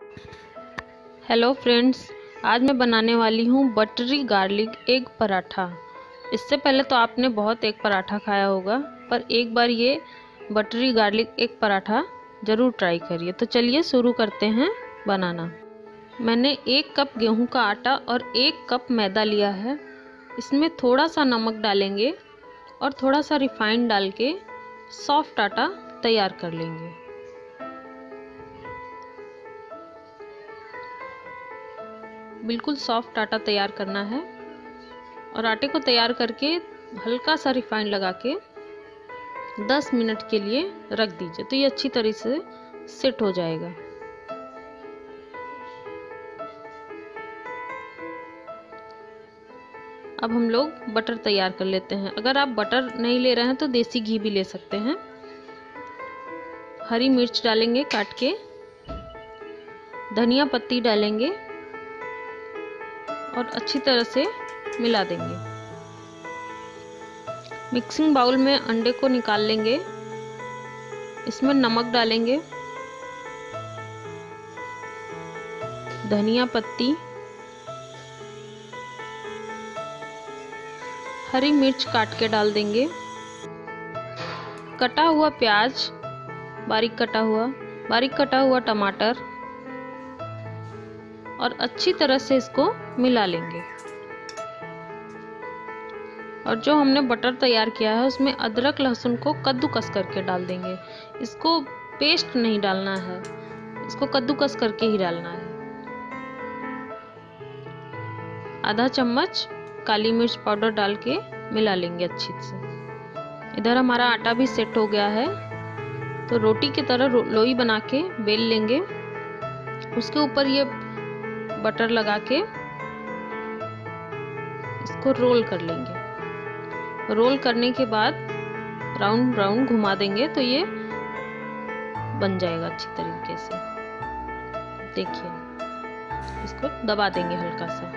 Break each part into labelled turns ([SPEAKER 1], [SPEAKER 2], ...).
[SPEAKER 1] Hello friends, आज मैं बनाने वाली हूँ बटरी गार्लिक एग पराठा। इससे पहले तो आपने बहुत एग पराठा खाया होगा, पर एक बार ये बटरी गार्लिक एग पराठा ज़रूर ट्राई करिए। तो चलिए शुरू करते हैं बनाना। मैंने 1 कप गेहूं का आटा और 1 कप मैदा लिया है। इसमें थोड़ा सा नमक डालेंगे और थोड़ा सा रिफाइंड डाल के सॉफ्ट आटा तैयार कर लेंगे। बिल्कुल सॉफ्ट आटा तैयार करना है और आटे को तैयार करके हल्का सा रिफाइंड लगा के 10 मिनट के लिए रख दीजिए, तो ये अच्छी तरह से सेट हो जाएगा। अब हम लोग बटर तैयार कर लेते हैं। अगर आप बटर नहीं ले रहे हैं तो देसी घी भी ले सकते हैं। हरी मिर्च डालेंगे काट के, धनिया पत्ती डालेंगे और अच्छी तरह से मिला देंगे। मिक्सिंग बाउल में अंडे को निकाल लेंगे। इसमें नमक डालेंगे, धनिया पत्ती, हरी मिर्च काट के डाल देंगे, कटा हुआ प्याज, बारीक कटा हुआ टमाटर और अच्छी तरह से इसको मिला लेंगे। और जो हमने बटर तैयार किया है उसमें अदरक लहसुन को कद्दूकस करके डाल देंगे। इसको पेस्ट नहीं डालना है, इसको कद्दूकस करके ही डालना है। आधा चम्मच काली मिर्च पाउडर डाल के मिला लेंगे अच्छी से। इधर हमारा आटा भी सेट हो गया है, तो रोटी की तरह लोई बना के बेल लेंगे। उसके ऊपर ये बटर लगा के इसको रोल कर लेंगे। रोल करने के बाद राउंड राउंड घुमा देंगे तो ये बन जाएगा अच्छी तरीके से। देखिए, इसको दबा देंगे हल्का सा।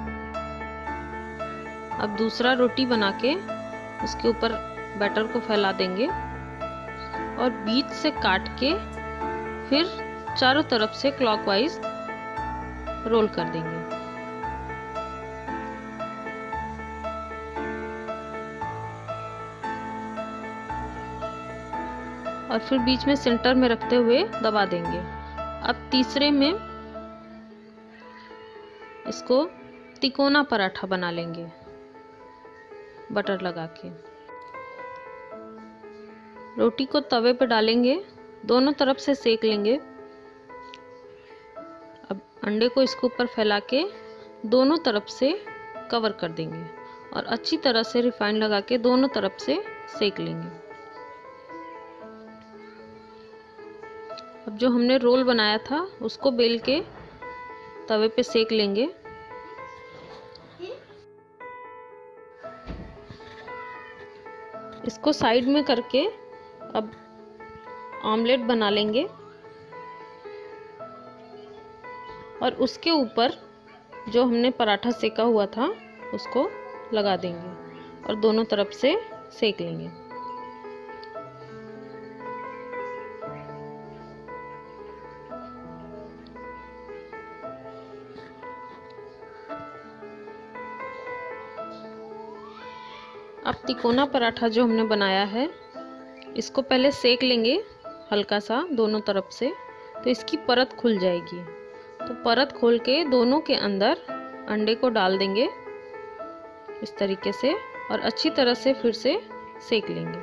[SPEAKER 1] अब दूसरा रोटी बना के उसके ऊपर बैटर को फैला देंगे और बीच से काट के फिर चारों तरफ से क्लॉकवाइज रोल कर देंगे। और फिर बीच में सेंटर में रखते हुए दबा देंगे। अब तीसरे में इसको तिकोना पराठा बना लेंगे बटर लगा के। रोटी को तवे पे डालेंगे, दोनों तरफ से सेक लेंगे। अब अंडे को इसके ऊपर फैला के दोनों तरफ से कवर कर देंगे और अच्छी तरह से रिफाइंड लगा के दोनों तरफ से सेक लेंगे। अब जो हमने रोल बनाया था उसको बेल के तवे पे सेक लेंगे। इसको साइड में करके अब ऑमलेट बना लेंगे और उसके ऊपर जो हमने पराठा सेका हुआ था उसको लगा देंगे और दोनों तरफ से सेक लेंगे। अब तिकोना पराठा जो हमने बनाया है इसको पहले सेक लेंगे हल्का सा दोनों तरफ से, तो इसकी परत खुल जाएगी। तो परत खोल के दोनों के अंदर अंडे को डाल देंगे इस तरीके से और अच्छी तरह से फिर से सेक लेंगे।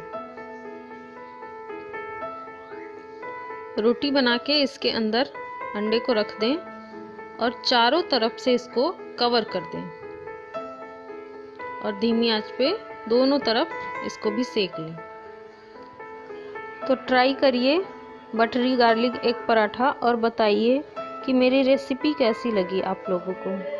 [SPEAKER 1] रोटी बना के इसके अंदर अंडे को रख दें और चारों तरफ से इसको कवर कर दें और धीमी आंच पे दोनों तरफ इसको भी सेक लें। तो ट्राई करिए बटरी गार्लिक एग पराठा और बताइए कि मेरी रेसिपी कैसी लगी आप लोगों को।